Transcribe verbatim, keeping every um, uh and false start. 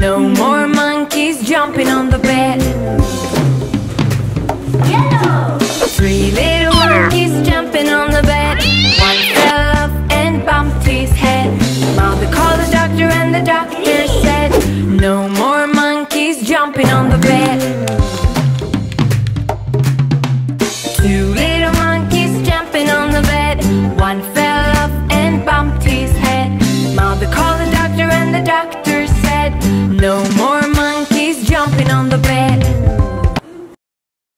No more monkeys jumping on the bed. Yellow. Three little monkeys jumping on the bed. One fell off and bumped his head. Mother called the doctor and the doctor said, no more monkeys jumping on the bed. Two little monkeys jumping on the bed. One fell off and bumped his head. Mother called the doctor and the doctor said, no more monkeys jumping on the bed.